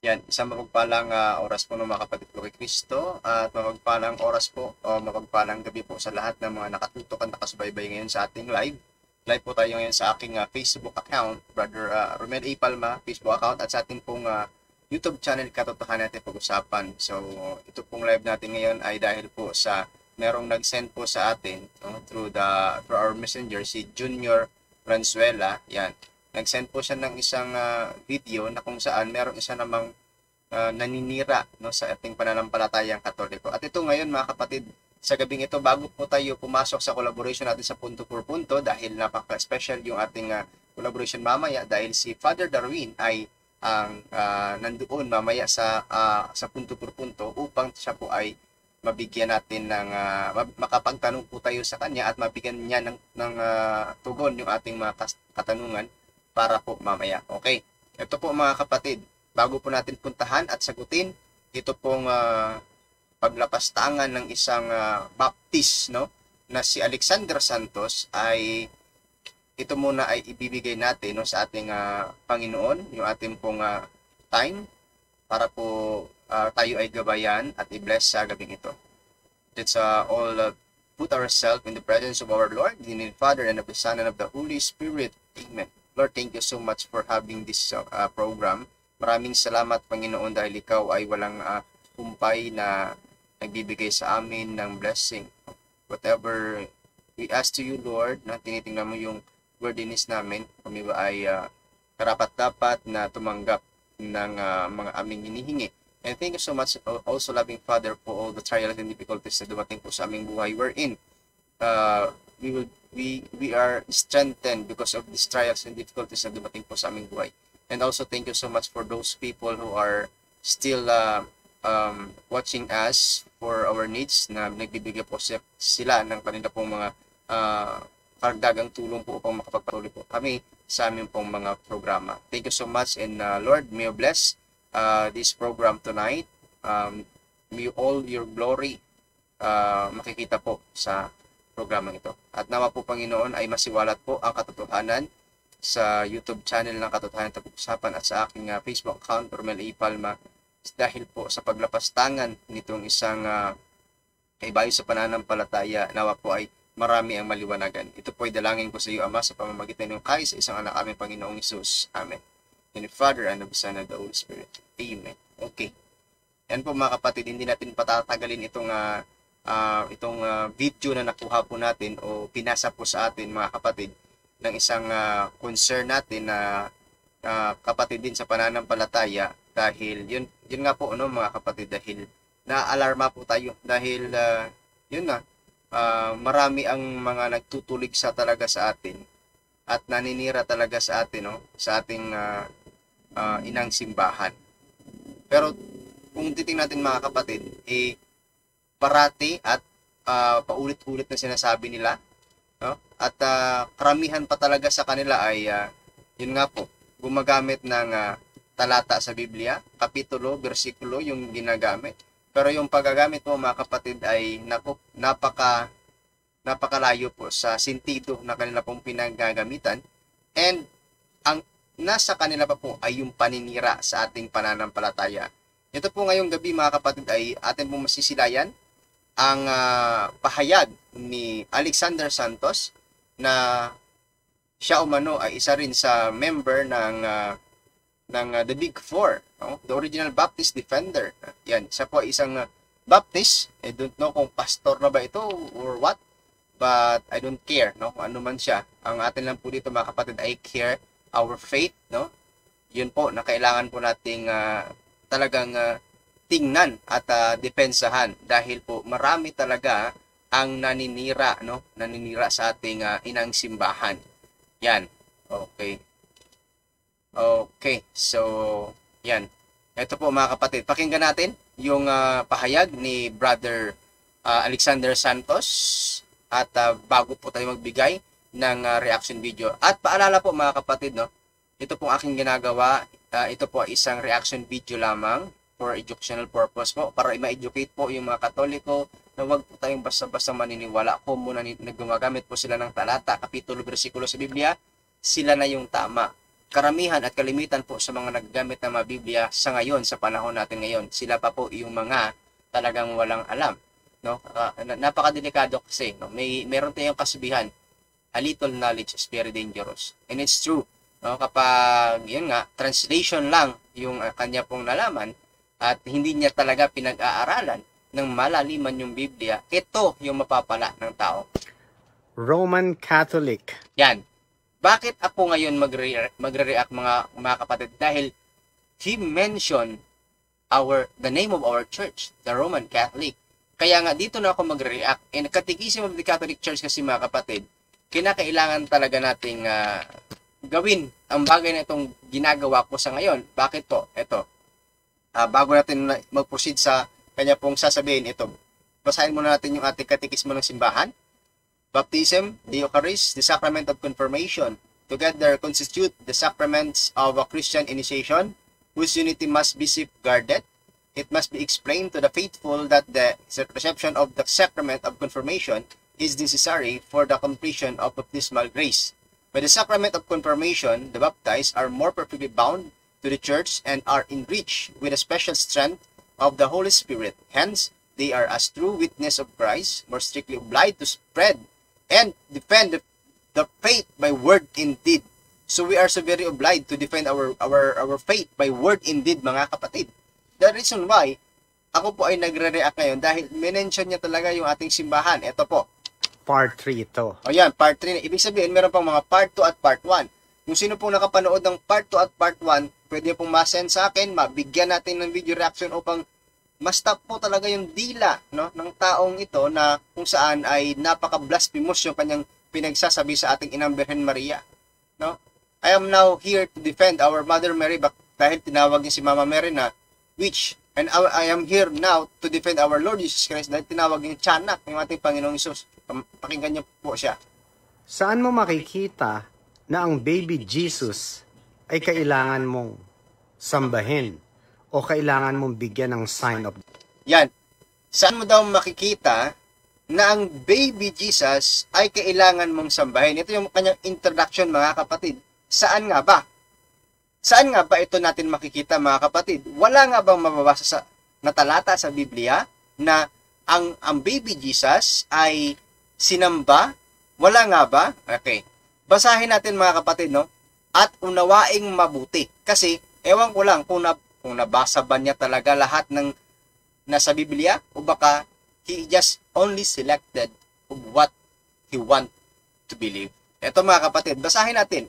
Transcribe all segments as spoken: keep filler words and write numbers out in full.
Yan, isang mapagpalang ah, oras po ng mga kapatid ko kay Kristo at mapagpalang oras po o mapagpalang gabi po sa lahat ng mga nakatutok at nakasubaybay ngayon sa ating live. Live po tayo ngayon sa aking ah, Facebook account, Brother uh, Romel A. Palma, Facebook account at sa ating pong ah, YouTube channel, Katotohanan Natin Pag-usapan. So, ito pong live natin ngayon ay dahil po sa merong nag-send po sa atin no, through the through our messenger, si Junior Franzuela. Yan, nag-send po siya ng isang uh, video na kung saan meron isa namang uh, naninira no, sa ating pananampalatayang Katoliko. At ito ngayon mga kapatid, sa gabing ito, bago po tayo pumasok sa collaboration natin sa punto por punto, dahil napaka-special yung ating uh, collaboration mamaya, dahil si Father Darwin ay ang uh, nandoon mamaya sa uh, sa punto por punto upang siya po ay mabigyan natin ng uh, makapagtanong po tayo sa kanya at mabigyan niya ng, ng uh, tugon yung ating mga katanungan para po mamaya. Okay. Ito po mga kapatid, bago po natin puntahan at sagutin, ito pong uh, paglapastangan ng isang uh, baptist no, na si Alexander Santos ay ito muna ay ibibigay natin no, sa ating uh, Panginoon, yung ating pong uh, time para po uh, tayo ay gabayan at i-bless sa gabing ito. Let's uh, all uh, put ourselves in the presence of our Lord, in the Father, and of the Son, and of the Holy Spirit. Amen. Lord, thank you so much for having this uh, program. Maraming salamat, Panginoon, dahil ikaw ay walang uh, kumpay na nagbibigay sa amin ng blessing. Whatever we ask to you, Lord, na tinitingnan mo yung worthiness namin, kami ba ay uh, karapat-dapat na tumanggap ng uh, mga aming hinihingi. And thank you so much also, loving Father, for all the trials and difficulties na dumating po sa aming buhay wherein uh, we will we we are strengthened because of these trials and difficulties na dumating po sa aming buhay. And also thank you so much for those people who are still uh, um, watching us for our needs, na nagbibigay po sila ng kanila pong mga uh, karagdagang tulong po upang makapagpatuloy po kami sa aming pong mga programa. Thank you so much, and uh, Lord, may you bless uh, this program tonight. Um, may all your glory uh, makikita po sa programang ito. At nawa po, Panginoon, ay masiwalat po ang katotohanan sa YouTube channel ng Katotohanan Pag-usapan at sa aking uh, Facebook account, Romel A. Palma, dahil po sa paglapastangan nitong isang uh, kaibayo sa pananampalataya, nawa po ay marami ang maliwanagan. Ito po ay dalangin ko sa iyo, Ama, sa pamamagitan ng kahit sa isang anak aming Panginoong Isus. Amen. In the Father, and of the Son, and the Holy Spirit. Amen. Okay. Yan po mga kapatid, hindi natin patatagalin itong uh, uh, itong uh, video na nakuha po natin o pinasa po sa atin mga kapatid ng isang uh, concern natin na uh, kapatid din sa pananampalataya, dahil yun, yun nga po ano, mga kapatid, dahil na-alarma po tayo dahil uh, yun na Uh, marami ang mga nagtutulig sa talaga sa atin at naninira talaga sa atin no, sa ating uh, uh, inang simbahan. Pero kung titingnan natin mga kapatid, eh parati at uh, paulit-ulit na sinasabi nila no, at uh, karamihan pa talaga sa kanila ay uh, yun nga po, gumagamit ng uh, talata sa Biblia, kapitulo, bersikulo yung ginagamit. Pero yung paggagamit mo mga kapatid ay naku, napaka napakalayo po sa sentido na kanila pong pinagagamitan, and ang nasa kanila pa po ay yung paninira sa ating pananampalataya. Ito po ngayong gabi mga kapatid ay atin pong masisilayan ang uh, pahayag ni Alexander Santos na siya umano ay isa rin sa member ng uh, ng uh, The Big Four, no? The Original Baptist Defender. Yan, siya po ay isang uh, Baptist. I don't know kung pastor na ba ito or what, but I don't care, no? Kung ano man siya. Ang atin lang po dito mga kapatid ay care our faith, no? Yun po na kailangan po nating uh, talagang uh, tingnan at uh, depensahan, dahil po marami talaga ang naninira, no? Naninira sa ating uh, inang simbahan. Yan. Okay. Okay, so yan. Ito po mga kapatid, pakinggan natin yung uh, pahayag ni Brother uh, Alexander Santos at uh, bago po tayo magbigay ng uh, reaction video. At paalala po mga kapatid, no, ito pong aking ginagawa, uh, ito po isang reaction video lamang for educational purpose po, para ma-educate po yung mga Katoliko na wag po tayong basta-basta maniniwala. Kung muna na gumagamit po sila ng talata, kapitulo, bersikulo sa Biblia, sila na yung tama. karamihan at kalimitan po sa mga naggamit ng mga Biblia sa ngayon, sa panahon natin ngayon, sila pa po yung mga talagang walang alam. No? Uh, napakadelikado kasi. No? May, meron tayong kasabihan, a little knowledge is very dangerous. And it's true. No? Kapag, yun nga, translation lang yung uh, kanya pong nalaman at hindi niya talaga pinag-aaralan ng malaliman yung Biblia, ito yung mapapala ng tao. Roman Catholic. Yan. Bakit ako ngayon magre- magre-react mga, mga kapatid? Dahil he mentioned our, the name of our church, the Roman Catholic. Kaya nga dito na ako magre-react. And Catechism of the Catholic Church kasi mga kapatid, kinakailangan talaga nating uh, gawin ang bagay na itong ginagawa ko sa ngayon. Bakit po? Ito. Uh, bago natin mag-proceed sa kanya pong sasabihin ito, basahin muna natin yung ating katekismo ng simbahan. Baptism, the Eucharist, the Sacrament of Confirmation, together constitute the sacraments of a Christian initiation, whose unity must be safeguarded. It must be explained to the faithful that the reception of the Sacrament of Confirmation is necessary for the completion of baptismal grace. By the Sacrament of Confirmation, the baptized are more perfectly bound to the Church and are enriched with a special strength of the Holy Spirit. Hence, they are as true witness of Christ, more strictly obliged to spread and defend the, the faith by word and deed. So we are so very obliged to defend our, our, our faith by word and deed, mga kapatid. The reason why ako po ay nagre-react ngayon dahil minention niya talaga yung ating simbahan. Ito po. Part three ito. O yan, part three. Ibig sabihin, meron pang mga part two at part one. Kung sino pong nakapanood ng part two at part one, pwede pong ma-send sa akin, mabigyan natin ng video reaction upang ma-stop po talaga yung dila, no, ng taong ito na kung saan ay napaka-blasphemous yung kanyang pinagsasabi sa ating Inang Birhen Maria. No? I am now here to defend our Mother Mary dahil tinawag niya si Mama Mary na witch. And I am here now to defend our Lord Jesus Christ dahil tinawag niya tiyanak ng ating Panginoong Isus. Pakinggan niyo po siya. Saan mo makikita na ang baby Jesus ay kailangan mong sambahin o kailangan mong bigyan ng sign of... Yan. Saan mo daw makikita na ang baby Jesus ay kailangan mong sambahin? Ito yung kanyang introduction, mga kapatid. Saan nga ba? Saan nga ba ito natin makikita, mga kapatid? Wala nga bang mababasa sa natalata sa Biblia na ang, ang baby Jesus ay sinamba? Wala nga ba? Okay. Basahin natin, mga kapatid, no? At unawaing mabuti. Kasi, ewan ko lang kung, na, kung nabasa ba niya talaga lahat ng nasa Biblia o baka he just only selected of what he want to believe. Ito, mga kapatid, basahin natin.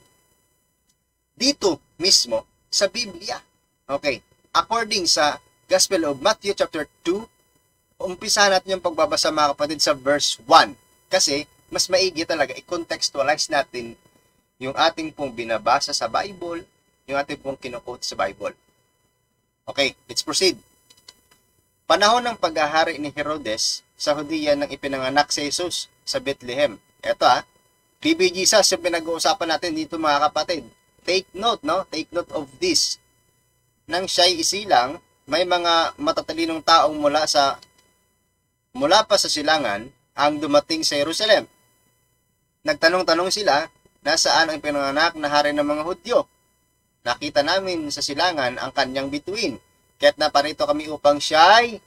Dito mismo sa Biblia. Okay. According sa Gospel of Matthew chapter two, umpisa natin yung pagbabasa, mga kapatid, sa verse one. Kasi, mas maigi talaga i-contextualize natin yung ating pong binabasa sa Bible, yung ating pong kinukote sa Bible. Okay, let's proceed. Panahon ng paghahari ni Herodes sa Judea nang ipinanganak si Jesus sa Bethlehem. Ito ah, baby Jesus yung pinag-uusapan natin dito, mga kapatid. Take note, no? Take note of this. Nang siya'y isilang, may mga matatalinong taong mula sa mula pa sa silangan ang dumating sa Jerusalem. Nagtanong-tanong sila, nasaan ang pinanganak na hari ng mga Hudyo? Nakita namin sa silangan ang kanyang bituin, kaya't naparito kami upang siya'y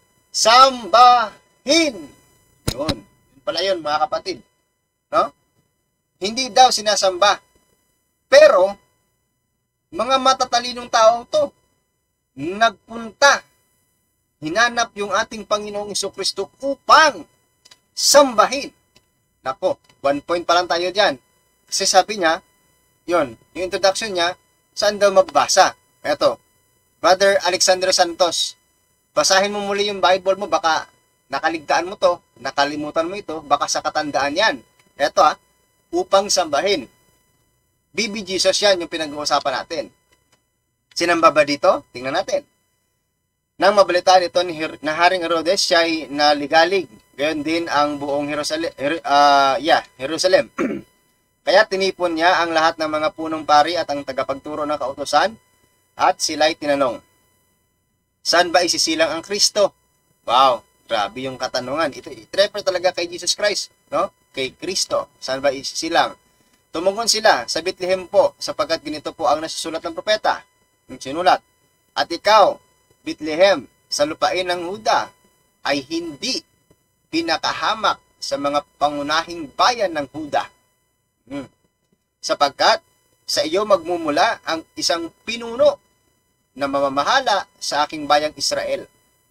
sambahin. Yun. Yun pala yun, mga kapatid. No? Hindi daw sinasamba. Pero, mga matatalinong taong to, nagpunta, hinanap yung ating Panginoong Jesucristo upang sambahin. Nako, one point pa lang tayo dyan. Kasi sabi niya, yun, yung introduction niya, saan daw mabasa? Eto, Brother Alexander Santos, basahin mo muli yung Bible mo, baka nakaligtaan mo to, nakalimutan mo ito, baka sa katandaan yan. Eto ah, upang sambahin. Baby Jesus yan yung pinag-uusapan natin. Sinamba ba dito? Tingnan natin. Nang mabalitaan ito ni Her- na Haring Herodes, siya ay naligalig. Gayon din ang buong Jerusalem. Her- uh, yeah, Jerusalem. Kaya tinipon niya ang lahat ng mga punong pari at ang tagapagturo ng kautusan at sila'y tinanong, saan ba isisilang ang Kristo? Wow, grabe yung katanungan. Ito, i-refer talaga kay Jesus Christ, no? Kay Kristo. Saan ba isisilang? Tumugon sila sa Bethlehem po, sapagkat ganito po ang nasusulat ng propeta. Yung sinulat. At ikaw, Bethlehem, sa lupain ng Huda, ay hindi pinakahamak sa mga pangunahing bayan ng Huda. Hmm. Sapagkat sa iyo magmumula ang isang pinuno na mamamahala sa aking bayang Israel.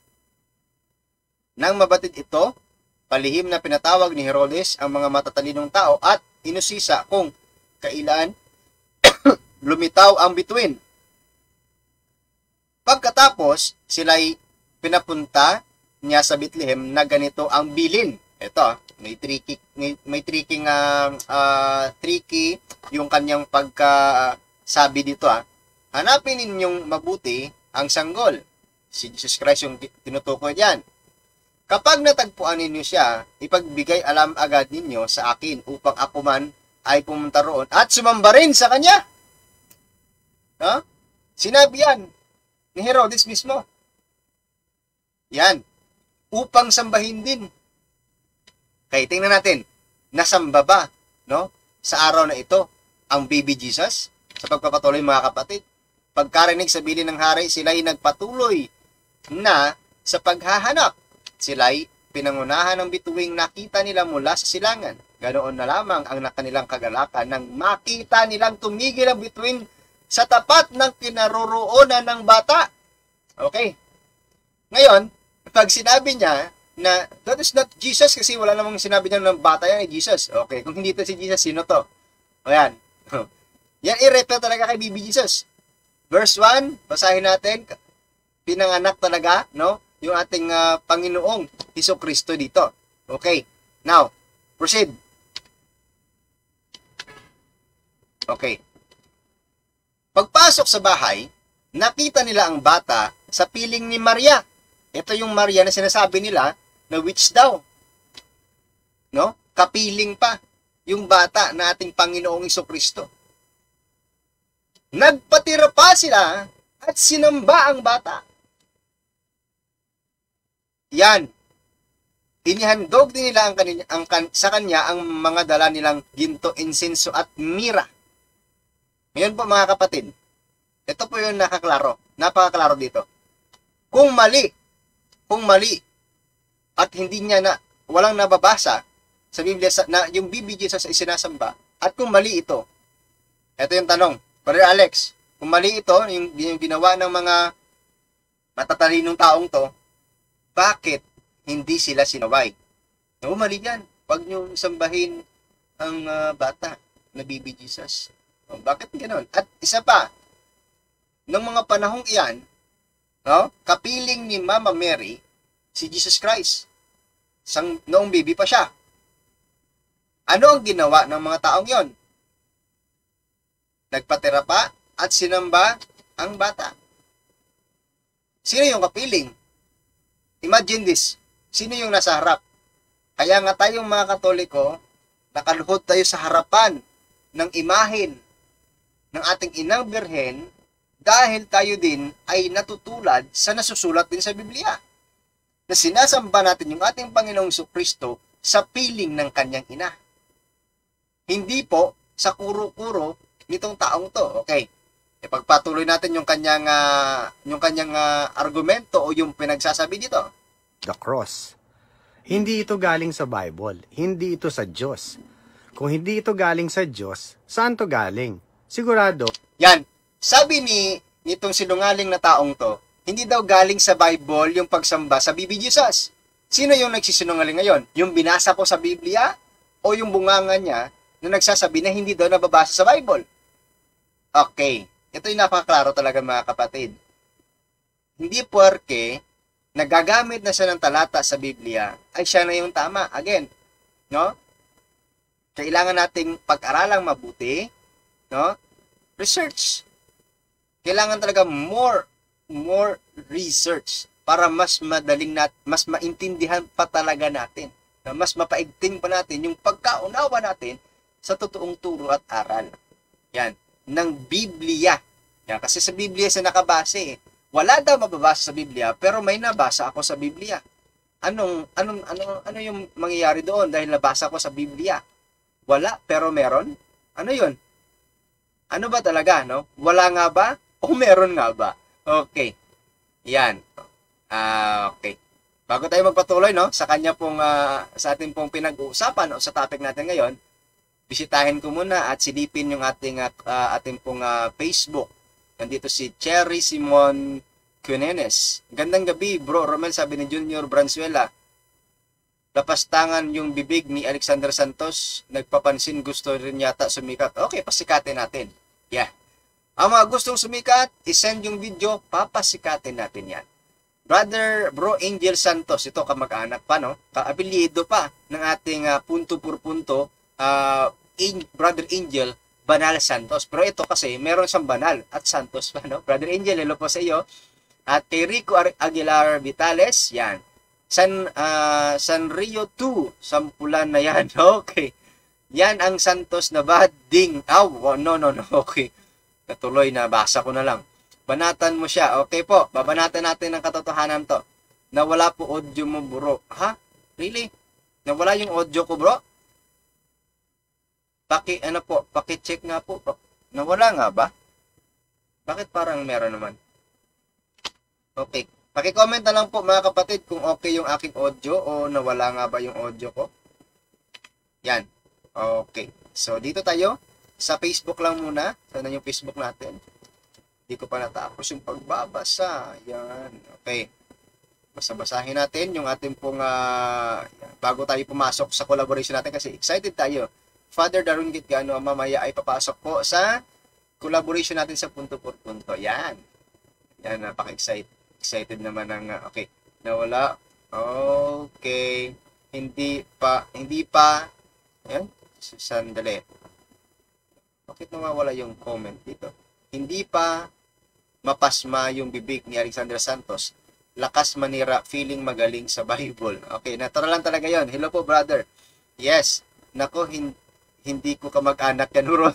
Nang mabatid ito, palihim na pinatawag ni Herodes ang mga matatalinong tao at inusisa kung kailan lumitaw ang bituin. Pagkatapos, sila'y pinapunta niya sa Bethlehem na ganito ang bilin. Ito, may tricky, may, may tricky uh, uh, tricky yung kanyang pagkasabi dito. Ah. Hanapin ninyong mabuti ang sanggol. Si Jesus Christ yung tinutukoy diyan. Kapag natagpuan ninyo siya, ipagbigay alam agad ninyo sa akin upang ako man ay pumunta roon at sumamba rin sa kanya. No? Sinabi yan ni Herodes mismo. Yan. Upang sambahin din. Kaya tingnan natin, nasamba ba, no? Sa araw na ito, ang baby Jesus? Sa pagpapatuloy mga kapatid. Pagkarinig sa bilin ng hari, sila'y nagpatuloy na sa paghahanap. Sila'y pinangunahan ng bituing nakita nila mula sa silangan. Ganoon na lamang ang nakanilang kagalakan nang makita nilang tumigil ang bituin sa tapat ng kinaroroonan ng bata. Okay. Ngayon, pag sinabi niya na that is not Jesus kasi wala namang sinabi niya ng bata yan ay Jesus. Okay, kung hindi ito si Jesus, sino to? O yan. Yan i-refer talaga kay baby Jesus. Verse one, basahin natin. Pinanganak talaga, no? Yung ating uh, Panginoong Hesukristo dito. Okay. Now, proceed. Okay. Pagpasok sa bahay, nakita nila ang bata sa piling ni Maria. Ito yung Maria na sinasabi nila na witch daw. No? Kapiling pa yung bata na ating Panginoong Hesukristo. Nagpatira pa sila at sinamba ang bata. Yan. Inihandog din nila ang kanina, ang kan, sa kanya ang mga dala nilang ginto, insenso at mira. Ngayon po mga kapatid, ito po yung nakaklaro. Napakaklaro dito. Kung mali, kung mali, at hindi niya na, walang nababasa sa Biblia na yung baby Jesus ay sinasamba, at kung mali ito, ito yung tanong, Brother Alex, kung mali ito, yung, yung ginawa ng mga matatalinong taong to, bakit hindi sila sinaway? No, mali yan. Huwag nyo sambahin ang uh, bata na baby Jesus. O, bakit ganoon? At isa pa, ng mga panahong iyan, no, kapiling ni Mama Mary, si Jesus Christ. Sang, noong baby pa siya. Ano ang ginawa ng mga taong yon? Nagpatira pa at sinamba ang bata. Sino yung kapiling? Imagine this. Sino yung nasa harap? Kaya nga tayong mga Katoliko, nakaluhod tayo sa harapan ng imahin ng ating inang birhen dahil tayo din ay natutulad sa nasusulat din sa Biblia. Na sinasamba natin yung ating Panginoong Jesucristo sa piling ng kanyang ina. Hindi po sa kuro-kuro nitong taong to. Okay. Ipagpatuloy natin yung kanyang uh, yung kanyang uh, argumento o yung pinagsasabi dito. The cross. Hindi ito galing sa Bible. Hindi ito sa Diyos. Kung hindi ito galing sa Diyos, saan to galing? Sigurado. Yan. Sabi ni nitong sinungaling na taong to, hindi daw galing sa Bible yung pagsamba sa baby Jesus. Sino yung nagsisinungaling ngayon? Yung binasa ko sa Biblia o yung bunganga niya na nagsasabi na hindi daw nababasa sa Bible? Okay. Ito yung napakaklaro talaga mga kapatid. Hindi porke nagagamit na siya ng talata sa Biblia ay siya na yung tama. Again, no? Kailangan nating pag-aralang mabuti, no? Research. Kailangan talaga more more research para mas madaling nat mas maintindihan pa talaga natin. Na mas mapaigting pa natin yung pagkaunawa natin sa totoong turo at aral. Yan, ng Biblia. Yan, kasi sa Biblia sa nakabase eh. Wala daw mababasa sa Biblia, pero may nabasa ako sa Biblia. Anong anong ano ano yung mangyayari doon dahil nabasa ko sa Biblia? Wala, pero meron. Ano yun? Ano ba talaga, no? Wala nga ba? O meron nga ba? Okay. Yan. Ah, okay. Bago tayo magpatuloy, no, sa kanya pong, ah, sa ating pong pinag-uusapan o sa topic natin ngayon, bisitahin ko muna at silipin yung ating, ah, ating pong ah, Facebook. Nandito si Cherry Simon Cunenes. Gandang gabi, bro. Romel, sabi ni Junior Branzuela. Lapastangan yung bibig ni Alexander Santos. Nagpapansin, gusto rin yata sumikat. Okay, pasikatin natin. Yeah. Ang mga gustong sumikat, isend yung video, papasikatin natin yan. Brother, bro, Angel Santos, ito kamag-anak pa, no? Kaapelyido pa ng ating uh, punto por punto, uh, in, Brother Angel Banal Santos. Pero ito kasi, meron siyang Banal at Santos pa, no? Brother Angel, hello po sa iyo. At kay Rico Aguilar Vitales, yan. San, uh, San Rio two, sampulan na yan. Okay. Yan ang Santos na bading. Oh, no, no, no. Okay. Natuloy na, basa ko na lang. Banatan mo siya. Okay po, babanatan natin ang katotohanan to. Nawala po audio mo, bro. Ha? Really? Nawala yung audio ko, bro? Paki, ano po, paki-check nga po. Nawala nga ba? Bakit parang meron naman? Okay. Paki-comment na lang po mga kapatid kung okay yung aking audio o nawala nga ba yung audio ko. Yan. Okay. So, dito tayo. Sa Facebook lang muna. Sana yung Facebook natin. Hindi ko pa natapos yung pagbabasa. Yan. Okay. Basa-basahin natin yung ating pong uh, bago tayo pumasok sa collaboration natin kasi excited tayo. Father Darun Gitgano, mamaya ay papasok po sa collaboration natin sa punto por punto. Yan. Yan, napaka-excited. Excited naman ng, uh, okay. Nawala. Okay. Hindi pa, hindi pa, yan. Sandali. Bakit nawawala yung comment dito? Hindi pa mapasma yung bibig ni Alexander Santos. Lakas manira, feeling magaling sa Bible. Okay, natural lang talaga yon. Hello po, brother. Yes. Nako, hin hindi ko kamag-anak yan, bro.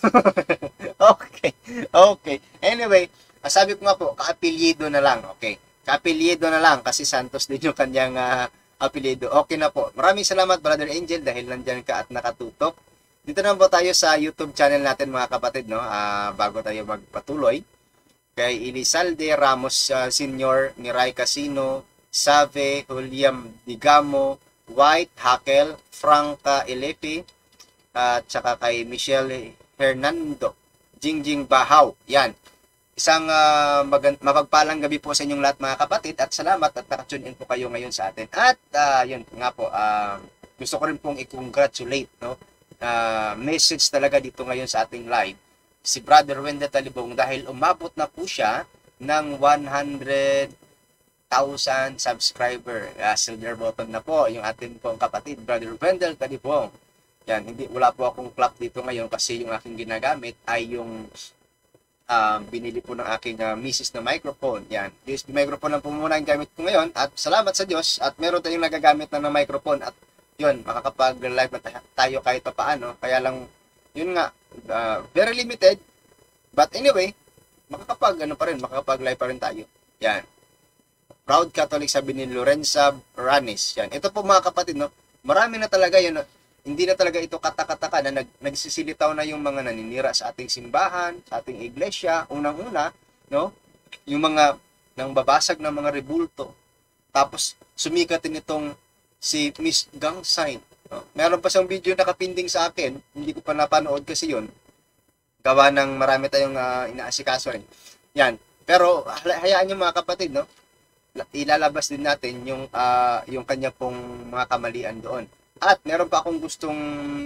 Okay. Okay. Anyway, sabi ko nga po, kaapelyido na lang. Okay. Kaapelyido na lang kasi Santos din yung kanyang uh, apelyido. Okay na po. Maraming salamat, Brother Angel, dahil nandyan ka at nakatutok. Dito na po tayo sa YouTube channel natin, mga kapatid, no? Uh, bago tayo magpatuloy. Kay Elizalde Ramos uh, Senior, Mirai Casino, Save, William Digamo, White, Hakel, Franca Elepi, at uh, saka kay Michelle Hernando, Jingjing Bahaw. Yan. Isang uh, mapagpalang gabi po sa inyong lahat, mga kapatid, at salamat at nakatune in po kayo ngayon sa atin. At uh, yun nga po, uh, gusto ko rin pong i-congratulate, no? Uh, message talaga dito ngayon sa ating live si Brother Wendell Talibong dahil umabot na po siya ng one hundred thousand subscriber. Uh, silver button na po yung ating pong kapatid, Brother Wendell Talibong. Yan, hindi, wala po akong clock dito ngayon kasi yung aking ginagamit ay yung uh, binili po ng aking uh, misis na microphone. Yan, U S B microphone lang po muna ang gamit ko ngayon at salamat sa Diyos at meron tayong nagagamit na ng microphone at yun, makakapag-live na tayo kahit pa paano. Kaya lang, yun nga, uh, very limited. But anyway, makakapag, ano pa rin, makakapag-live pa rin tayo. Yan. Proud Catholic, sabi ni Lorenza Ranis. Yan. Ito po mga kapatid, no, marami na talaga yun. Hindi na talaga ito katakataka na nag, nagsisilitaw na yung mga naninira sa ating simbahan, sa ating iglesia, unang-una, no, yung mga nang babasag ng mga rebulto. Tapos, sumikat din itong si Miss Gang Sign. No? Meron pa siyang video nakapinding sa akin. Hindi ko pa napanood kasi yun. Gawa ng marami tayong uh, inaasikaso rin. Yan. Pero hayaan niyo mga kapatid, no? Ilalabas din natin yung uh, yung kanya pong mga kamalian doon. At meron pa akong gustong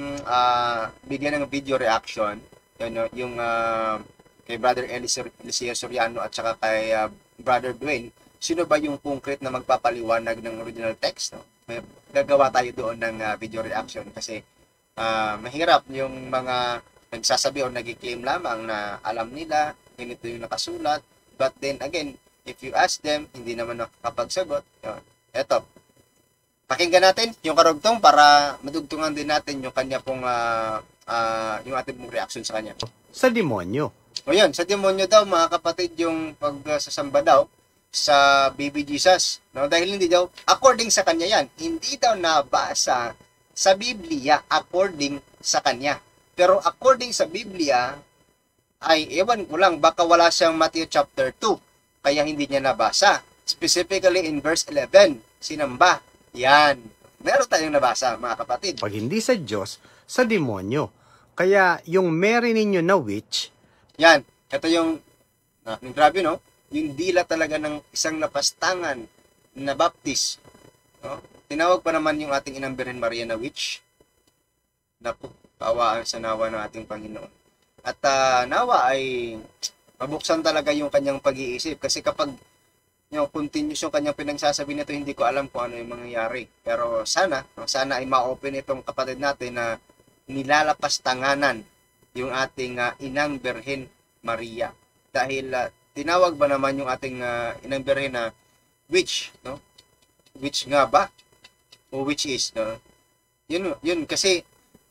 uh, bigyan ng video reaction. Yun, no? Yung uh, kay Brother Eliseo Soriano at saka kay uh, Brother Dwayne. Sino ba yung concrete na magpapaliwanag ng original text, no? May gagawa tayo doon ng uh, video reaction kasi uh, mahirap yung mga nagsasabi o nag-claim lamang na alam nila, ganito yung nakasulat, but then again, if you ask them, hindi naman nakakapagsagot. Yun. Eto, pakinggan natin yung karugtong para madugtungan din natin yung kanya pong uh, uh, yung ating pong reaction sa kanya. Sa demonyo. O yun, sa demonyo daw mga kapatid yung pagsasamba daw sa Baby Jesus, no? Dahil hindi daw, according sa kanya yan, hindi daw nabasa sa Biblia according sa kanya. Pero according sa Biblia, ay ewan ko lang, baka wala siyang Matthew chapter two, kaya hindi niya nabasa. Specifically in verse eleven, sinamba. Yan. Meron tayong nabasa, mga kapatid. Pag hindi sa Diyos, sa demonyo. Kaya yung meron ninyo na witch, Yan. Ito yung, ah, grabe no, yung dila talaga ng isang napastangan na baptist. No? Tinawag pa naman yung ating Inang Birhen Maria na witch. Naku, kaawaan sa nawa ng ating Panginoon. At uh, nawa ay mabuksan talaga yung kanyang pag-iisip. Kasi kapag yung continuous yung kanyang pinagsasabi nito, hindi ko alam kung ano yung mangyayari. Pero sana, sana ay ma-open itong kapatid natin na nilalapastanganan yung ating uh, Inang Birhen Maria. Dahil uh, tinawag ba naman yung ating uh, Inang Birhen na witch, no? Witch nga ba? O which is, no? Yun, yun kasi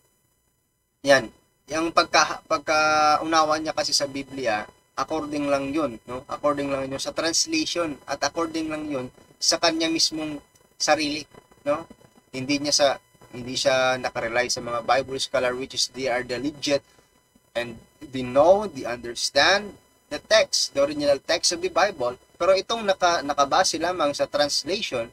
yan, yung pagka pagkaunawa niya kasi sa Biblia, according lang yun, no? According lang yun sa translation at according lang yun sa kanya mismong sarili, no? Hindi niya sa hindi siya nakarely sa mga Bible scholar, which is they are the legit and they know, they understand the text, the original text of the Bible. Pero itong naka, nakabase lamang sa translation,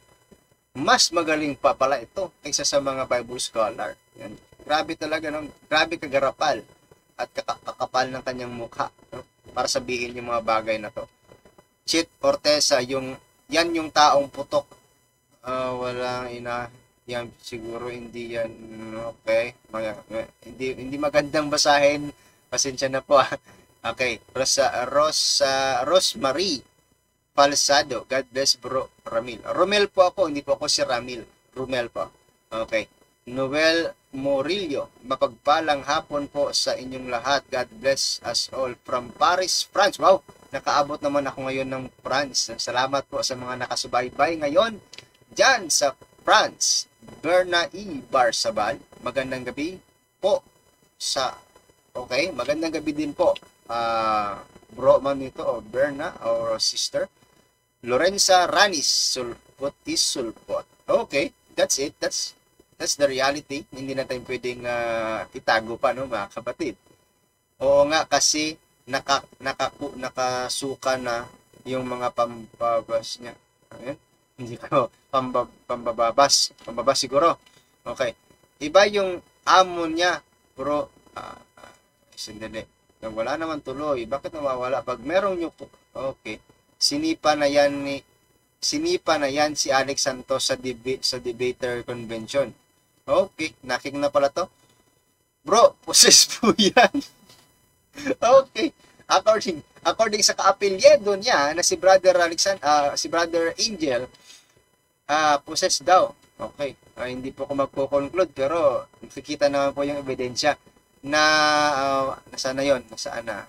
mas magaling pa pala ito kaysa sa mga Bible scholar. Yan. Grabe talaga, no? Grabe kagarapal at kakapal ng kanyang mukha, no? Para sabihin yung mga bagay na to. Chit Ortesa, yung, yan yung taong putok. Uh, walang ina, yan siguro hindi yan, okay. Mag, hindi, hindi magandang basahin. Pasensya na po. Okay. Rosa, Rosa, Rosemary Falsado. God bless bro, Ramil. Romel po ako, hindi po ako si Ramil. Romel po. Okay. Noel Morillo, mapagpalang hapon po sa inyong lahat. God bless us all from Paris, France. Wow, nakaabot naman ako ngayon ng France. Salamat po sa mga nakasubaybay ngayon dyan sa France. Berna E. Barsabal, magandang gabi po sa, okay, magandang gabi din po. Uh, bro man nito, o Berna, or sister. Lorenza Ranis, Sulpot is Sulpot. Okay, that's it. That's That's the reality. Hindi na tayo pwedeng uh, itago pa, no, mga kapatid. Oo nga, kasi naka, nakaku, nakasuka na yung mga pambabas niya. Ayan? Hindi ko, pambab, pambababas. Pambabas siguro. Okay. Iba yung amo niya, bro. Uh, uh, sandali. Wala naman tuloy. Bakit nawawala? Pag merong yung... Okay. Sinipa na yan ni... Sinipa na yan si Alex Santos sa, deba- sa debater convention. Okay, naking na pala to. Bro, possess po yan. Okay. According according sa kaapelyedo niya na si Brother Alexander, uh, si Brother Angel, uh, possess daw. Okay. Uh, hindi po ako magko-conclude pero nakikita naman po yung ebidensya na uh, nasaan na yon, nasaan na.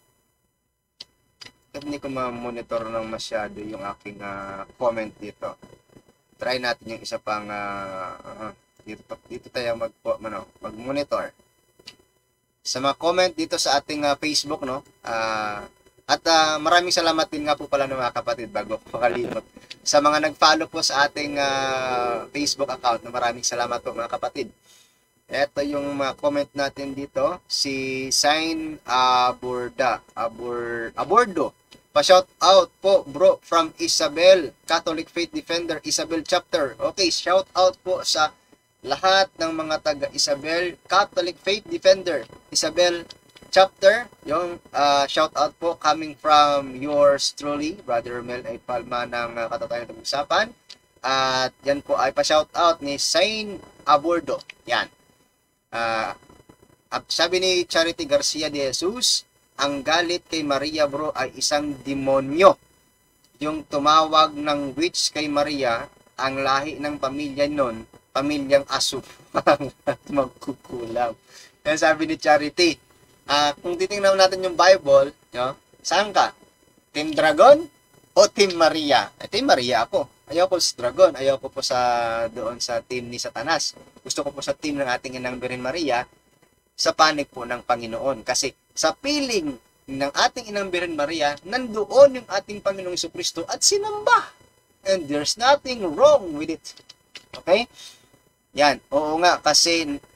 Hindi ko ma-monitor ng masyado yung aking uh, comment dito. Try natin yung isa pang uh, uh, dito, dito tayo mag, ano, mag-monitor. Sa mga comment dito sa ating uh, Facebook, no? Uh, at uh, maraming salamat din nga po pala ng mga kapatid bago ko makalimot. Sa mga nag-follow po sa ating uh, Facebook account, no? Maraming salamat po mga kapatid. Ito yung mga comment natin dito. Si Sign Aborda. Abor, Abordo. Pa-shout out po bro from Isabel, Catholic Faith Defender, Isabel Chapter. Okay, shout out po sa lahat ng mga taga Isabel, Catholic Faith Defender, Isabel Chapter. Yung uh, shout out po coming from yours truly, Brother Mel ay Palma ng uh, Katatayan ng Usapan. At yan po ay pa-shout out ni Saint Abordo. Yan. Uh, sabi ni Charity Garcia de Jesus, ang galit kay Maria bro ay isang demonyo. Yung tumawag ng witch kay Maria, ang lahi ng pamilya nun, pamilyang asupang at magkukulam. Yan sabi ni Charity. Uh, kung titingnan natin yung Bible, no, saan ka? Team Dragon o Team Maria? Eh, Team Maria ako. Ayaw ko sa Dragon. Ayaw ko po sa doon sa team ni Satanas. Gusto ko po sa team ng ating Inang Birhen Maria sa panig po ng Panginoon. Kasi sa piling ng ating Inang Birhen Maria, nandoon yung ating Panginoong Jesucristo at sinamba. And there's nothing wrong with it. Okay? Yan. Oo nga, kasi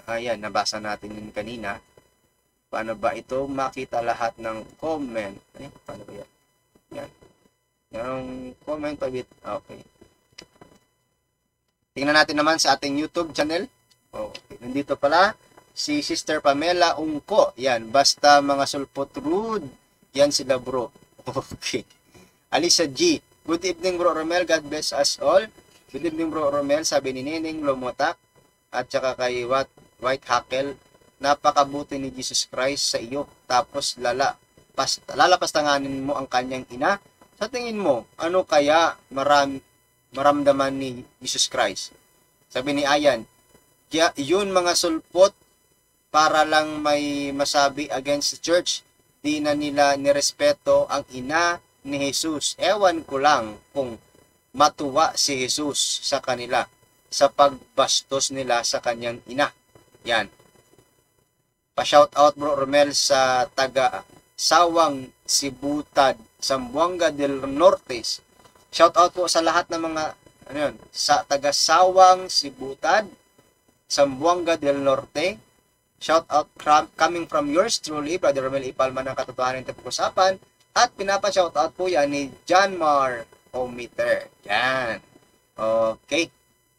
Ayan, nabasa natin yun kanina. Paano ba ito makita lahat ng comment? Eh, paano ba yan? Yan. Yung comment pa bit. Okay. Tingnan natin naman sa ating YouTube channel. Okay. Nandito pala si Sister Pamela Ungko. Yan. Basta mga sulpot rude. Yan sila bro. Okay. Alisa G. Good evening bro Romel. God bless us all. Good evening bro Romel. Sabi ni Nining Lomotak. At saka kay What, White Hackle. Napakabuti ni Jesus Christ sa iyo. Tapos lala, pas, lalapastanganin mo ang kanyang ina. Sa tingin mo, ano kaya maram, maramdaman ni Jesus Christ? Sabi ni Ayan, kaya yun mga sulpot para lang may masabi against the church. Di na nila nirespeto ang ina ni Jesus. Ewan ko lang kung matuwa si Jesus sa kanila sa pagbastos nila sa kanyang ina. Yan. Pa-shout out bro Romel sa taga Sawang Sibutad, Zamboanga del Norte. Shout out po sa lahat ng mga ano yun, sa taga Sawang Sibutad, Zamboanga del Norte. Shout out from, coming from yours truly, Brother Romel Ipalman ng Katotohanan ng Pag-usapan. At pinapa-shout out po yan ni John Mar Omiter. Yan. Okay.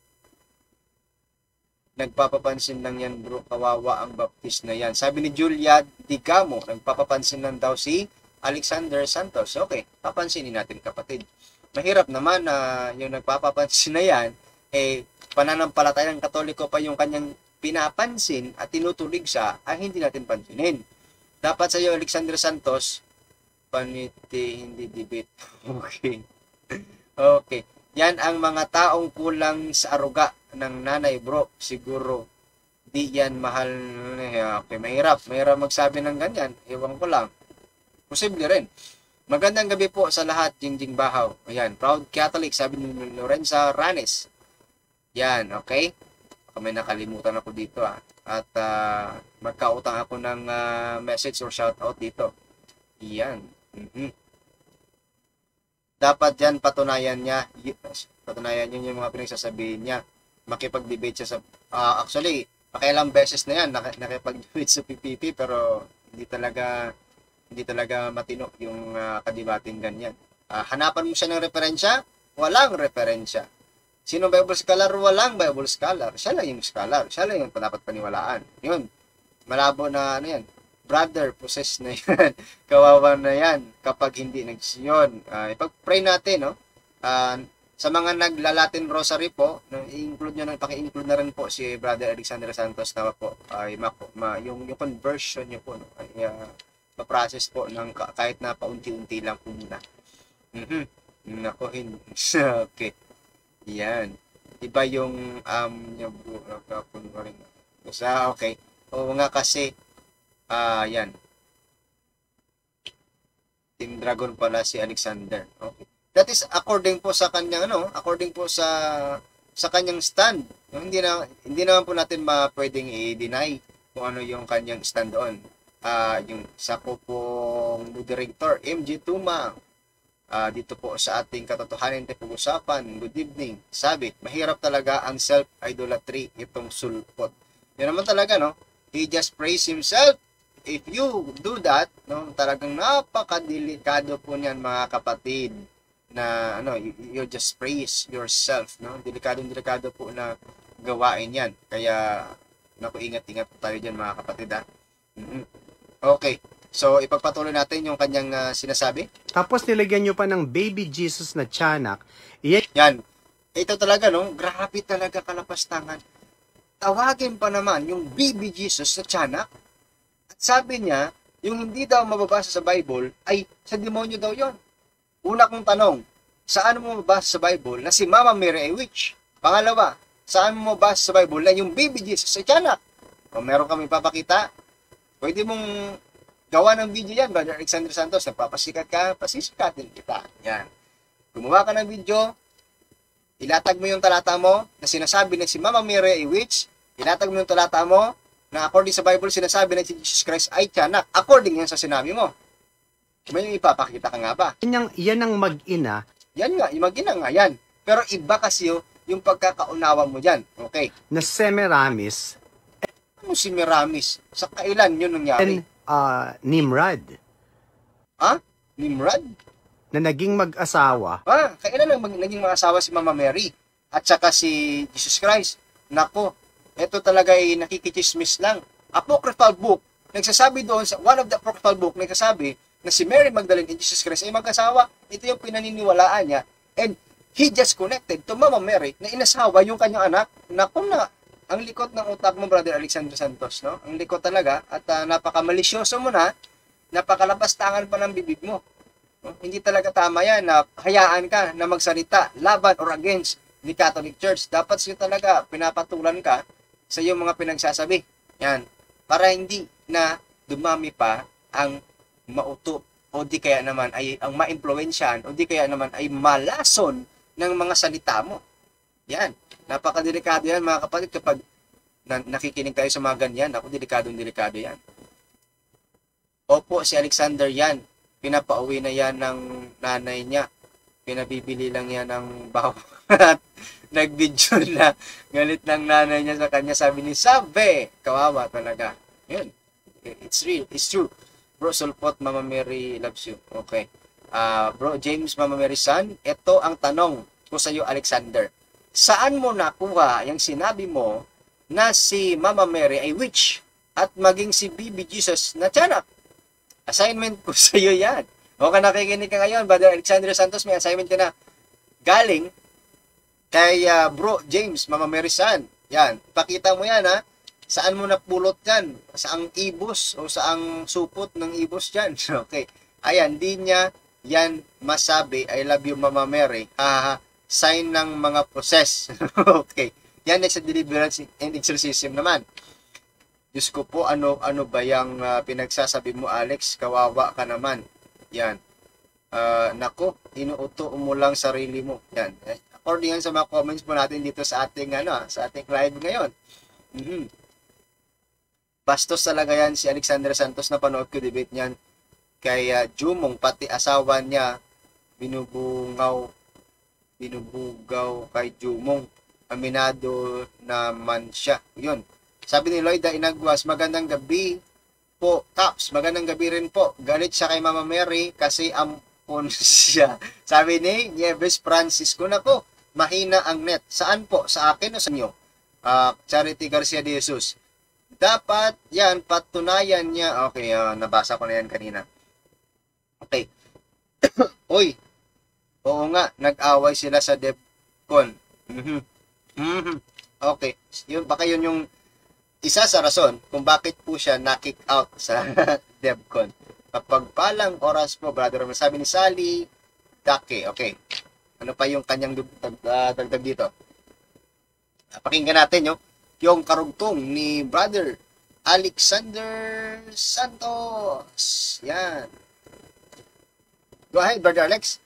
Nagpapapansin lang yan bro, kawawa ang baptist na yan. Sabi ni Julia Digamo, nagpapapansin lang daw si Alexander Santos. Okay, papansinin natin kapatid. Mahirap naman na uh, yung nagpapapansin na yan, eh, pananampalataya ng Katoliko pa yung kanyang pinapansin at tinutulig siya, ay hindi natin pansinin. Dapat sa iyo, Alexander Santos, paniti, hindi debate. Okay. Okay. Yan ang mga taong kulang sa aruga ng nanay bro. Siguro, di yan mahal. Okay, mahirap. Mahirap magsabi ng ganyan. Ewan ko lang. Posible rin. Magandang gabi po sa lahat, Jingjing Bahaw. Ayan, proud Catholic, sabi ni Lorenza Ranes. Yan, okay? Baka may nakalimutan ako dito ah. At uh, magkautang ako ng uh, message or shoutout dito. Yan. Mm-hmm. Dapat yan patunayan niya. Patunayan niya yung mga pinagsasabihin niya. Makipag-debate siya sa... Uh, actually, pakailang beses na yan nakipag-debate sa P P P pero hindi talaga... hindi talaga matino yung uh, kadibating ganyan. Uh, hanapan mo siya ng referensya? Walang referensya. Sino Bible scholar? Walang Bible scholar. Siya lang yung scholar. Siya lang yung dapat paniwalaan. Yun. Malabo na ano yan. Brother, possess na yan. Kawawa na yan kapag hindi nagsyon. Uh, ipag-pray natin, no? Uh, sa mga naglalatin rosary po, no, i-include nyo, paki-include na rin po si Brother Alexander Santos na po, ay, ma, ma, yung, yung conversion nyo po, no? Ay, uh, ma-process po ng kahit na paunti-unti lang po muna. Mm-hmm. Nako, hindi. Okay. Yan. Iba yung um yung rin. Sa okay. O nga kasi ah uh, yan. Team Dragon pala si Alexander. Okay. That is according po sa kanyang ano, according po sa sa kanyang stand. Hindi na hindi naman po natin mapwedeng i-deny kung ano yung kanyang stand doon. Uh, yung sa ko pong moderator M G Tuma uh, dito po sa ating katotohanan na pag-usapan. Good evening. Sabi, mahirap talaga ang self-idolatry itong sulpot. Yan naman talaga, no? He just praise himself. If you do that, no, talagang napakadelikado po niyan mga kapatid na ano, you, you just praise yourself, no? Delikadong delikado po na gawain yan. Kaya naku, ingat-ingat po tayo diyan mga kapatid, ha. Mm-hmm. Okay. So, ipagpatuloy natin yung kanyang uh, sinasabi. Tapos nilagyan nyo pa ng baby Jesus na tiyanak. Iyan. Yan. Ito talaga, no? Grabe talaga kalapastangan. Tawagin pa naman yung baby Jesus na tiyanak. At sabi niya, yung hindi daw mababasa sa Bible, ay sa demonyo daw yon. Una kong tanong, saan mo mababasa sa Bible na si Mama Mary ay witch? Pangalawa, saan mo mababasa sa Bible na yung baby Jesus ay tiyanak? O meron kami papakita, pwede mong gawa ng video yan, Brother Alexander Santos. Nagpapasikat ka, pasisikatin kita. Yan. Gumawa ka ng video, ilatag mo yung talata mo na sinasabi na si Mama Mary ay witch. Ilatag mo yung talata mo na according sa Bible sinasabi na si Jesus Christ ay tiyanak. According yan sa sinabi mo. May yung ipapakita ka nga ba? Yan, yan ang mag-ina. Yan nga, yung mag-ina nga yan. Pero iba kasi yung, yung pagkakaunawa mo dyan. Okay. Na Semiramis. mo si Miramis? Sa kailan yun nangyari? And uh, Nimrod, Ha? Nimrod? na naging mag-asawa. Ah, kailan lang mag- naging mga asawa si Mama Mary at saka si Jesus Christ? Nako, ito talaga ay nakikichismis lang. Apocryphal book, nagsasabi doon, sa one of the apocryphal book, nagsasabi na si Mary Magdalene and Jesus Christ ay mag-asawa. Ito yung pinaniniwalaan niya. And he just connected to Mama Mary na inasawa yung kanyang anak. Nako na, ang likot ng utak mo, Brother Alexander Santos, no? Ang likot talaga at uh, napaka-malisyoso mo na, napakalapastangan pa ng bibig mo. No? Hindi talaga tama yan na hayaan ka na magsalita laban or against the Catholic Church. Dapat siya talaga pinapatulan ka sa iyong mga pinagsasabi. Yan. Para hindi na dumami pa ang mauto o di kaya naman ay ang maimpluwensyahan o di kaya naman ay malason ng mga salita mo. Yan. Napakadelikado yan mga kapatid kapag na, nakikinig tayo sa mga ganyan. Ako, delikadong delikado yan. Opo, si Alexander yan. Pinapauwi na yan ng nanay niya. Pinabibili lang yan ng bawat. Nag-video na galit ng nanay niya sa kanya. Sabi ni Sabe, kawawa talaga. Yun. It's real. It's true. Bro Sulpot, Mama Mary loves you. Okay. Uh, bro James, Mama Mary son, ito ang tanong ko sa iyo, Alexander. Saan mo nakuha yung sinabi mo na si Mama Mary ay witch at maging si Baby Jesus na tiyanak? Assignment ko sa iyo yan. O ka nakikinig ka ngayon, Brother Alexander Santos, may assignment ka na galing kay uh, Bro James, Mama Mary son. Yan, pakita mo yan ha. Saan mo napulot yan? Saang ibos o saang supot ng ibos yan? Okay. Ayan, di niya yan masabi, I love you Mama Mary. Haha, sign ng mga process. Okay. Yan ay sa deliverance and exorcism naman. Diyos ko po, ano ano ba yung uh, pinagsasabi mo, Alex? Kawawa ka naman. Yan. Uh, nako, inuuto mo lang sarili mo. Yan. According yan sa mga comments po natin dito sa ating ano, sa ating live ngayon. Mm-hmm. Bastos talaga yan si Alexander Santos, na panood ko debate niyan kay uh, Jumong, pati asawa niya binubungaw binubugaw kay Jumong. Aminado naman siya. Yun. Sabi ni Lloyda Inagwas, magandang gabi po, Caps. Magandang gabi rin po. Galit siya kay Mama Mary kasi ampon siya. Sabi ni Nieves Francisco, nako, mahina ang net. Saan po? Sa akin o sa inyo? Uh, Charity Garcia de Jesus. Dapat yan, patunayan niya. Okay, uh, nabasa ko na yan kanina. Okay. Uy, oo nga, nag-away sila sa DevCon. Mm-hmm. Mm-hmm. Okay, yun, baka yun yung isa sa rason kung bakit po siya na-kick out sa DevCon. Kapag palang oras po, brother, sabi ni Sally Dake. Okay. Ano pa yung kanyang uh, dagdag dito? Pakinggan natin yung, yung karugtong ni brother Alexander Santos. Yan. Go ahead, brother Alex.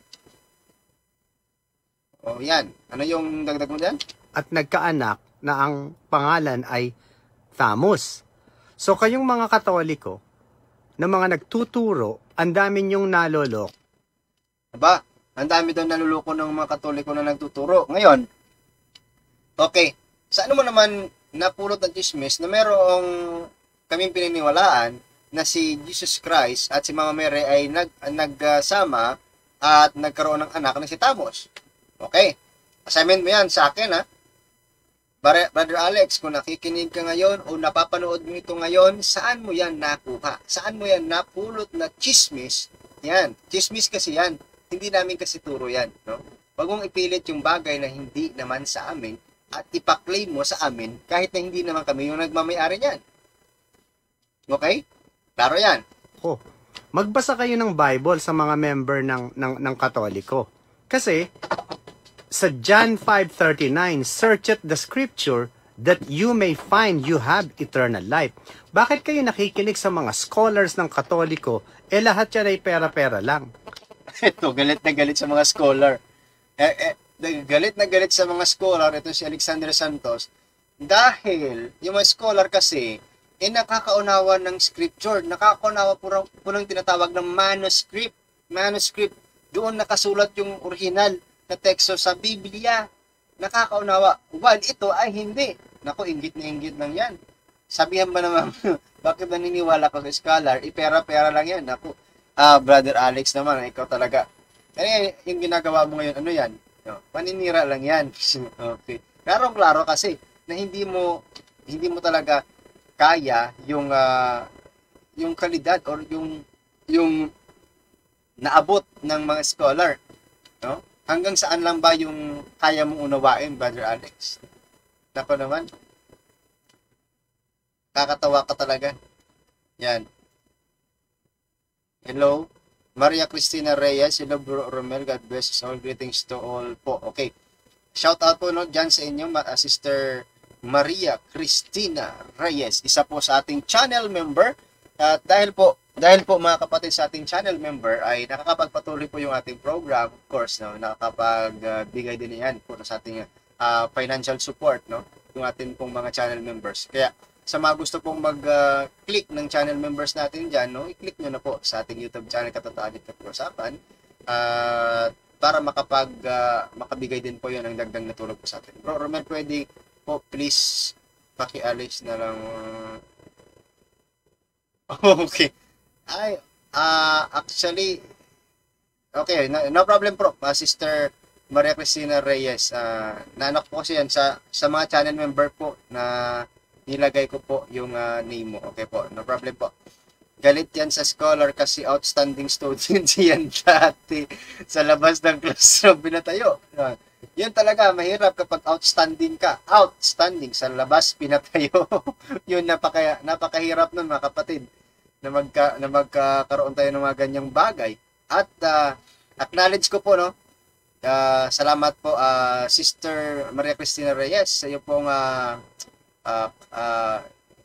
Oh, yan. Ano yung dagdag mo dyan? At nagkaanak na ang pangalan ay Thamos. So kayong mga Katoliko na mga nagtuturo, ang dami niyong nalolok. Aba, ang dami daw naluloko ng mga Katoliko na nagtuturo. Ngayon, okay, sa ano mo naman napulot ng chismis na merong kaming pininiwalaan na si Jesus Christ at si Mama Mary ay nag, nagsama at nagkaroon ng anak na si Thamos. Okay, assignment mo yan sa akin ha. Brother Alex, kung nakikinig ka ngayon o napapanood mo ito ngayon, saan mo yan nakuha? Saan mo yan napulot na chismis? Yan, chismis kasi yan. Hindi namin kasi turo yan. No? Huwag mong ipilit yung bagay na hindi naman sa amin at ipaklaim mo sa amin kahit na hindi naman kami yung nagmamayari niyan. Okay? Klaro yan. Oh, magbasa kayo ng Bible sa mga member ng, ng, ng Katoliko. Kasi, sa John five thirty-nine, search the scripture that you may find you have eternal life. Bakit kayo nakikinig sa mga scholars ng Katoliko? Eh lahat yan ay pera-pera lang. Ito, galit na galit sa mga scholar. Eh, eh, galit na galit sa mga scholar, ito si Alexander Santos, dahil yung mga scholar kasi, eh nakakaunawa ng scripture, nakakaunawa po, po ng tinatawag ng manuscript. Manuscript, doon nakasulat yung original na teksto sa Biblia. Nakakaunawa. While ito ay hindi. Nako, inggit na inggit lang yan. sabihan ba naman, bakit naniniwala ka sa scholar? Eh, pera-pera lang yan. Ako, ah, Brother Alex naman, ikaw talaga. Eh, yung ginagawa mo ngayon, ano yan? No, paninira lang yan. Okay. Klarong-klaro kasi, na hindi mo, hindi mo talaga kaya yung, ah, yung kalidad or yung, yung naabot ng mga scholar. No? Hanggang saan lang ba yung kaya mong unawain, Brother Alex? Nako naman. Kakatawa ka talaga. Yan. Hello. Maria Cristina Reyes. Hello, Bro Romel. God bless us all. Greetings to all po. Okay. Shout out po no, dyan sa inyo, uh, Sister Maria Cristina Reyes. Isa po sa ating channel member. At dahil po, dahil po mga kapatid sa ating channel member ay nakakapagpatuloy po yung ating program. Of course, no, nakakapagbigay uh, din yan po sa ating uh, financial support, no, yung ating pong mga channel members. Kaya, sa mga gusto pong mag-click uh, ng channel members natin dyan, no, i-click nyo na po sa ating YouTube channel Katotohanan at Pag-usapan uh, para makapag, uh, makabigay din po yun ng dagdag na tulog po sa atin. Bro Romel, pwede po please paki-alis na lang. Uh... okay. Ay, uh, actually, okay, no, no problem bro. Uh, Sister Maria Cristina Reyes, uh, naanak po kasi yan sa, sa mga channel member po na nilagay ko po yung uh, name mo. Okay po, no problem po. Galit yan sa scholar kasi outstanding student yan dati sa labas ng classroom pinatayo. Uh, yun talaga, mahirap kapag outstanding ka. Outstanding sa labas pinatayo. Yun, napaka, napakahirap nun mga kapatid na, magka, na magkakaroon tayo ng mga ganyang bagay. At uh, acknowledge ko po, no, uh, salamat po, uh, Sister Maria Cristina Reyes, sa iyo pong uh, Uh, uh,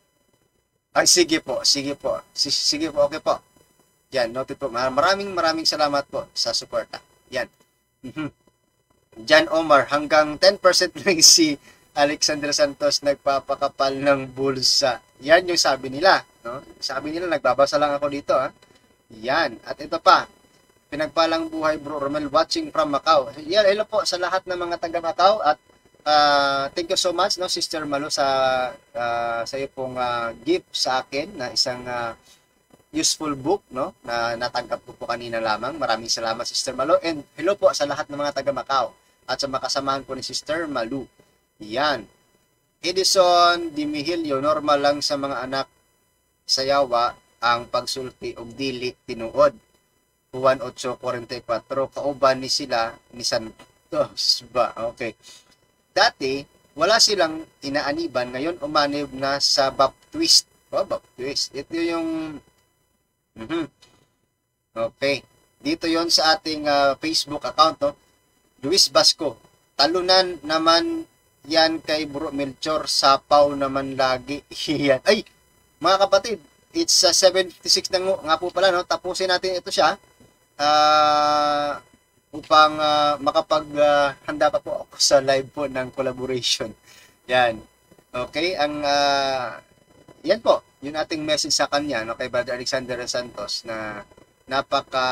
ay sige po, sige po, S- sige po, okay po. Yan, noted po. Maraming maraming salamat po sa suporta. Yan. Mm-hmm. Jan Omar, hanggang ten percent lang si Alexander Santos nagpapakapal ng bulsa. Yan yung sabi nila. No? Sabi nila, nagbabasa lang ako dito. Ha? Yan. At ito pa, pinagpalang buhay Bro Romel watching from Macau. Yan, hello po sa lahat ng mga taga Macau at Uh, thank you so much, no, Sister Malu, sa uh, sa iyo pong uh, gift sa akin na isang uh, useful book, no, na natanggap ko po kanina lamang. Maraming salamat, Sister Malu, and hello po sa lahat ng mga taga Macau at sa makasamahan po ni Sister Malu. Yan. Edison Dimihilio, normal lang sa mga anak sa yawa ang pagsulti og dili tinuod. Juan eight forty-four, kauban ni sila ni Santos ba? Okay. Dati, wala silang inaaniban, ngayon umanib na sa baptist. Oh, baptist. Ito yung... Mm-hmm. Okay. Dito yon sa ating uh, Facebook account, no? Luis Basco. Talunan naman yan kay Bro Melchor, sapaw naman lagi. Yan. Ay, mga kapatid, it's uh, seven fifty-six na nga po pala, no? Tapusin natin ito siya. Ah... Uh, upang uh, makapaghanda uh, pa po ako sa live po ng collaboration. Yan. Okay, ang uh, yan po, yung ating message sa kanya, no, kay Brother Alexander Santos, na napaka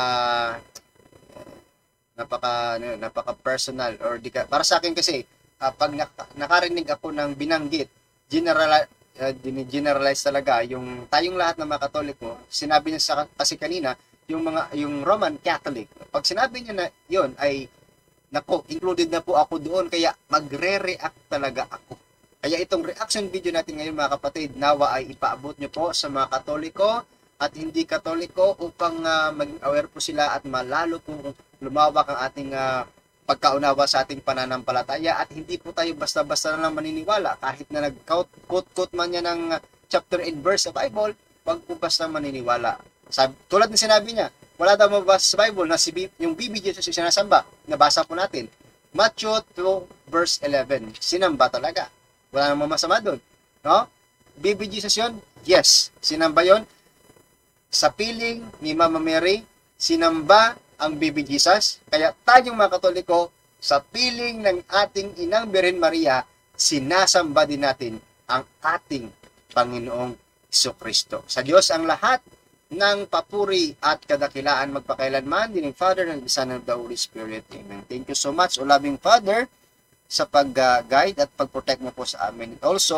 napaka ano, napaka personal or di ka, para sa akin kasi uh, pag nak- nakarinig ako ng binanggit, general uh, generalize talaga yung tayong lahat ng mga Katoliko. Sinabi niya sa kasi kanina yung mga yung Roman Catholic. Pag sinabi niya na yon ay nako, included na po ako doon, kaya magre-react talaga ako. Kaya itong reaction video natin ngayon mga kapatid, nawa ay ipaabot niyo po sa mga Katoliko at hindi Katoliko upang uh, maging aware po sila at malalo pong lumawak ang ating uh, pagkaunawa sa ating pananampalataya at hindi po tayo basta-basta na lang maniniwala kahit na nag-quote-quote man niya ng chapter and verse sa Bible, wag po basta maniniwala. Sabi, tulad ng sinabi niya, wala daw mabasa sa Bible na si B, yung B B Jesus yung sinasamba. Nabasa po natin. Matthew two verse eleven. Sinamba talaga. Wala namang masama doon. No? B B Jesus yun? Yes. Sinamba yun? Sa piling ni Mama Mary, sinamba ang B B Jesus. Kaya tayong mga Katoliko, sa piling ng ating Inang Birhen Maria, sinasamba din natin ang ating Panginoong Jesucristo. Sa Diyos ang lahat ng papuri at kadakilaan magpakailanman, din ng Father, ng Son, and the Holy Spirit. Amen. Thank you so much, O loving Father, sa pag-guide at pag-protect mo po sa amin. Also,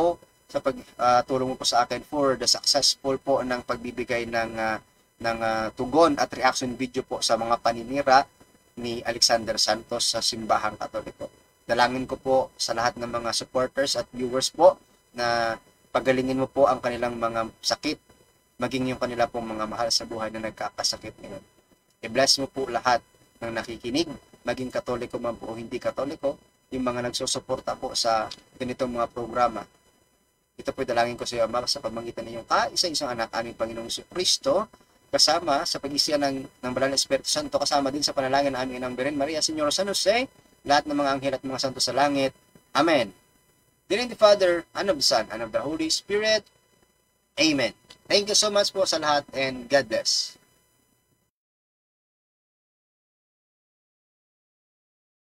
sa pagtulong mo po sa akin for the successful po ng pagbibigay ng ah, ng ah, tugon at reaction video po sa mga paninira ni Alexander Santos sa Simbahang Katoliko. Dalangin ko po sa lahat ng mga supporters at viewers po na pagalingin mo po ang kanilang mga sakit, maging yung kanila pong mga mahal sa buhay na nagkakasakit ngayon. I-bless mo po lahat ng nakikinig, maging Katoliko man po o hindi Katoliko, yung mga nagsusuporta po sa ganitong mga programa. Ito po dalangin ko sa iyo, Ama, sa pamamagitan ng iyong kaisa-isang anak, aming Panginoong Jesucristo, kasama sa pag-isiyan ng, ng Banal na Espiritu Santo, kasama din sa panalangin ng aming Inang Birhen Maria, Señor San Jose, lahat ng mga anghel at mga santo sa langit. Amen. In the name of the Father, and of the Son, and of the Holy Spirit. Amen. Thank you so much po sa lahat and God bless.